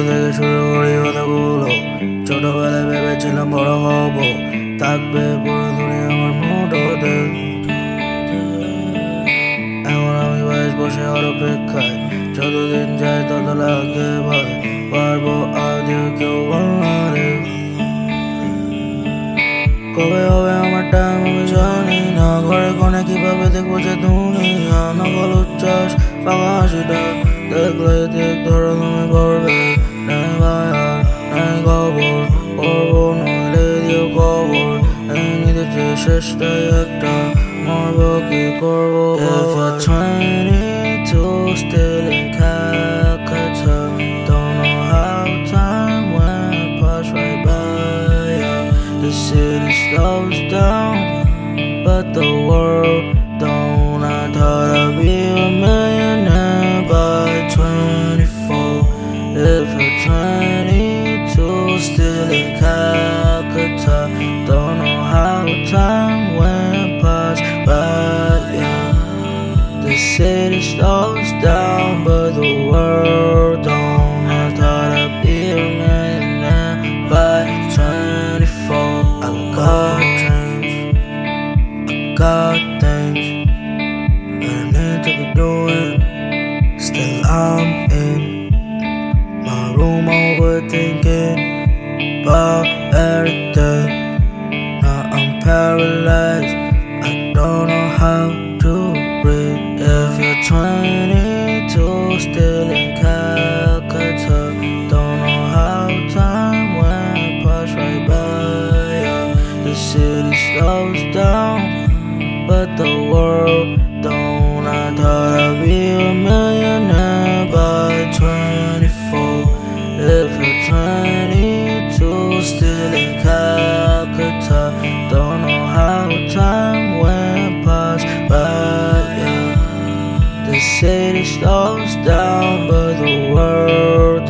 থেকে শুরু করি কথাগুলো। ছোটবেলায় ভেবেছিলাম বড় হব, থাকবে পুরো দুনিয়া আমার মুঠোতে। এখন আমি বয়স বসে আর অপেক্ষায়, যতদিন যায় তত লাগে ভয়, পারবো আজও কেউ বললে। কবে হবে আমার টাইম আমি জানি না, ঘরে কোনে কিভাবে দেখবো যে দুনিয়া। নকল উচ্ছ্বাস ফাঁকা হাসিটা দেখলে ঠিক ধরো তুমি পড়বে। নেই ভায়া নেই খবর, করবো নইলে দিও খবর। এই নিতে শেষটাই একটা, মরবো কি করবো। If you're 22 still in Calcutta, don't know how time went past right by ya. The city slows down, but the world don't. I thought I'd be a millionaire by 24. If you're 22 still in Calcutta, don't know how time went past by ya. The city slows down, but the world don't. I thought I'd be a millionaire by 24. I got dreams, I got things that I need to be doing. Still I'm in my room overthinking about everything. Now I'm paralyzed, I don't know how to breathe. If you're 22 still in Calcutta, don't know how time went past right by ya. The city slows down, but the world don't. I thought I'd be a millionaire by 24. If you're 22 still in Calcutta, don't know how time went past by ya. The city slows down, but the world